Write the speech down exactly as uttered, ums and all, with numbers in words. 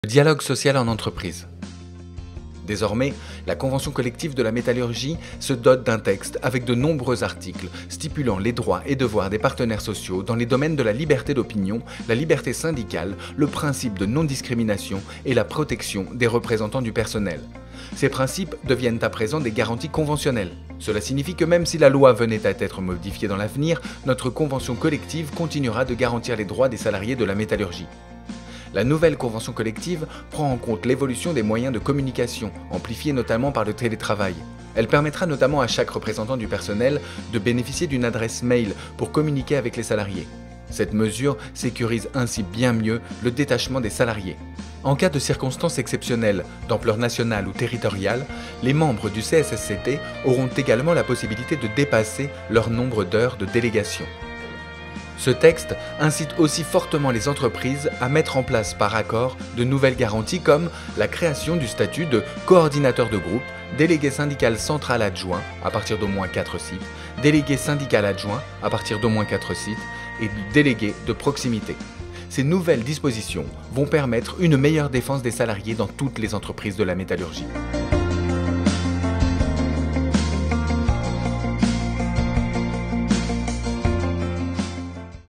Le dialogue social en entreprise. Désormais, la convention collective de la métallurgie se dote d'un texte avec de nombreux articles stipulant les droits et devoirs des partenaires sociaux dans les domaines de la liberté d'opinion, la liberté syndicale, le principe de non-discrimination et la protection des représentants du personnel. Ces principes deviennent à présent des garanties conventionnelles. Cela signifie que même si la loi venait à être modifiée dans l'avenir, notre convention collective continuera de garantir les droits des salariés de la métallurgie. La nouvelle convention collective prend en compte l'évolution des moyens de communication, amplifiés notamment par le télétravail. Elle permettra notamment à chaque représentant du personnel de bénéficier d'une adresse mail pour communiquer avec les salariés. Cette mesure sécurise ainsi bien mieux le détachement des salariés. En cas de circonstances exceptionnelles, d'ampleur nationale ou territoriale, les membres du C S S C T auront également la possibilité de dépasser leur nombre d'heures de délégation. Ce texte incite aussi fortement les entreprises à mettre en place par accord de nouvelles garanties comme la création du statut de coordinateur de groupe, délégué syndical central adjoint à partir d'au moins quatre sites, délégué syndical adjoint à partir d'au moins quatre sites et délégué de proximité. Ces nouvelles dispositions vont permettre une meilleure défense des salariés dans toutes les entreprises de la métallurgie.